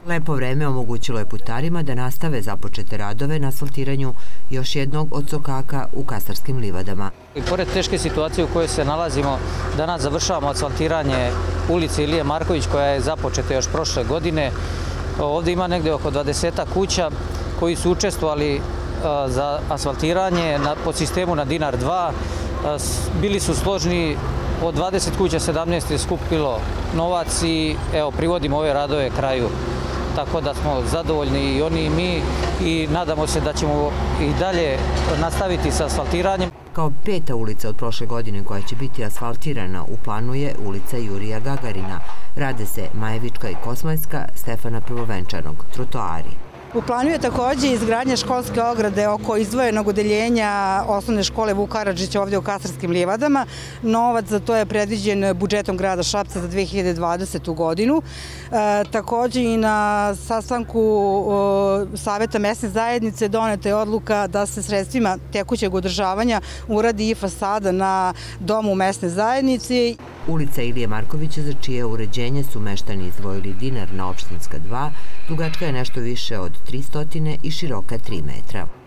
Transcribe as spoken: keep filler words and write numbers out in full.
Lepo vreme omogućilo je putarima da nastave započete radove na asfaltiranju još jednog od sokaka u Kastarskim livadama. I pored teške situacije u kojoj se nalazimo, danas završavamo asfaltiranje ulice Ilije Marković koja je započeta još prošle godine. Ovdje ima negdje oko dvadesetak kuća koji su učestvovali za asfaltiranje po sistemu na dinar dva. Bili su složni, od dvadeset kuća sedamnaest je skupilo novac i evo privodimo ove radove kraju. Tako da smo zadovoljni i oni i mi i nadamo se da ćemo i dalje nastaviti sa asfaltiranjem. Kao peta ulica od prošle godine koja će biti asfaltirana u planu je ulica Jurija Gagarina. Rade se Majevička i Kosmajska, Stefana Prvovenčanog, trotoari. U planu je također izgradnja školske ograde oko izdvojenog odeljenja osnovne škole Vuk Karadžić ovdje u Kastarskim livadama. Novac za to je predviđen budžetom grada Šapca za dve hiljade dvadesetu godinu. E, također i na sastanku e, Saveta mesne zajednice doneta je odluka da se sredstvima tekućeg održavanja uradi i fasada na domu mesne zajednice. Ulica Ilije Markovića, za čije uređenje su meštani izdvojili dinar na opštinska dva, dugačka je nešto više od tri stotine i široka tri metra.